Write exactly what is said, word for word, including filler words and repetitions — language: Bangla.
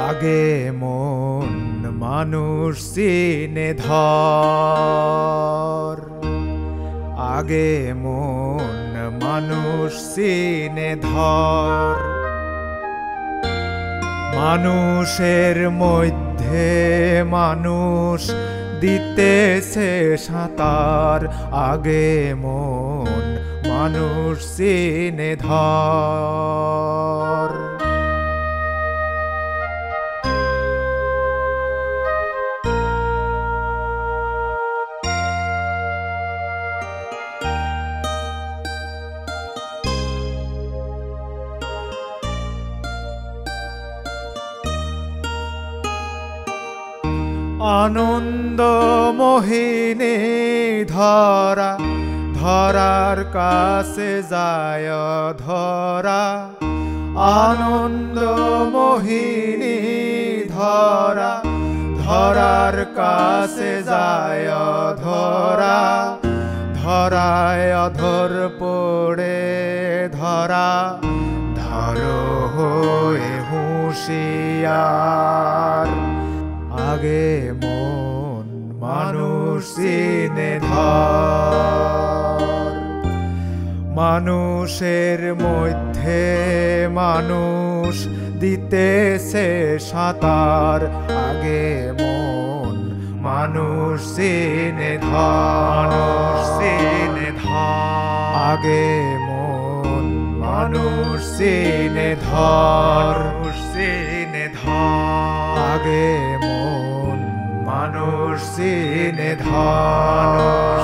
আগে মন মানুষ চিনে ধর, আগে মন মানুষ চিনে ধর। মানুষের মধ্যে মানুষ দিতেছে সাঁতার, আগে মন মানুষ চিনে ধর। আনন্দ মোহিনী ধরা, ধরার কাছে যায় ধরা। আনন্দ মোহিনী ধরা, ধরার কাছে যায় ধরা। ধরায় অধর পড়ে ধরা, ধর হয়ে হুঁশিয়ার। আগে মন মানুষ চিনে ধর, মানুষের মধ্যে মানুষ দিতেছে সাঁতার, আগে মন মানুষ চিনে ধর। চিনে ধর, আগে মন মানুষ চিনে ধর। চিনে ধর, আগে মন মানুষ চিনে ধর।